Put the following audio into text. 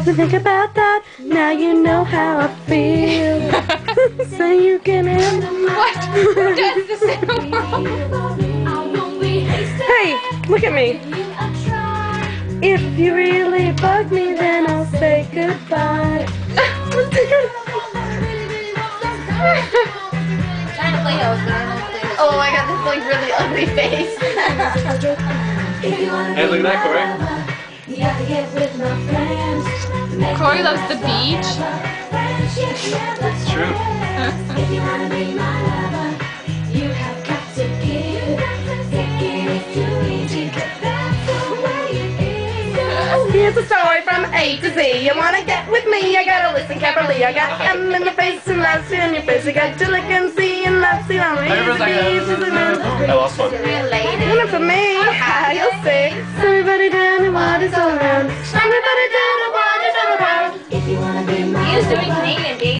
So think about that. Now you know how I feel. So you can end. What? Who does this in the world? Hey, look at me. If you really bug me, then I'll say goodbye. Oh my god, this is like really ugly face. Hey, look at that, Corey. Corey loves the beach. It's true. Here's a story from A to Z. You wanna get with me? I gotta listen carefully. I got M in the face and last C on your face. I got Jill and C and last C on me. I lost one. Enough for me. You'll see. So everybody down and water's all around. Everybody down and water's all around. He was doing Canadian,